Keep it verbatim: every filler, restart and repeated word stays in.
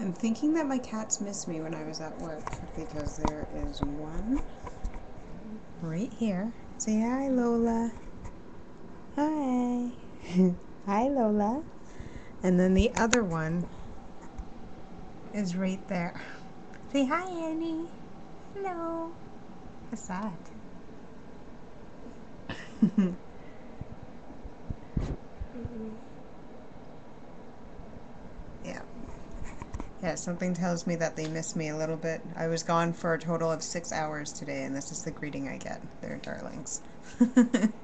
I'm thinking that my cats missed me when I was at work because there is one right here. Say hi, Lola. Hi. Hi, Lola. And then the other one is right there. Say hi, Annie. Hello. What's that? Yeah. Yeah, something tells me that they miss me a little bit. I was gone for a total of six hours today, and this is the greeting I get. They're darlings.